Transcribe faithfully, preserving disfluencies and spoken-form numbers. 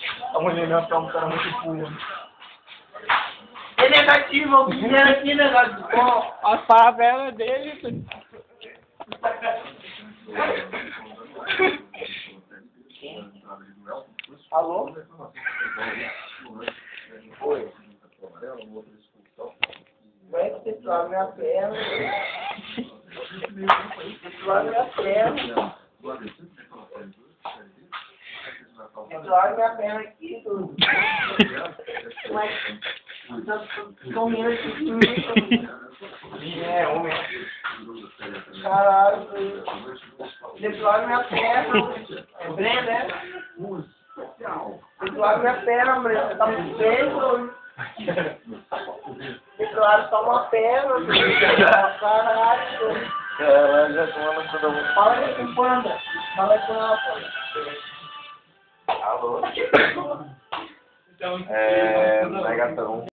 A mulher não tá um cara muito burro. É negativo, o que era aqui negativo. A favela dele. Alô? Oi. Como é que você troca minha perna? Você troca minha perna. Você troca minha perna aqui, tudo. Mas, estão rindo aqui de mim. É, homem. Caralho, você troca minha perna. É Brenda, é? Você troca minha perna, Brenda. Você tá muito feio. Você troca só uma perna. Caralho. Caralho, já tomando toda mundo. Fala aí com o Panda. Fala aí com ela, Panda. Alô? É, Megatron.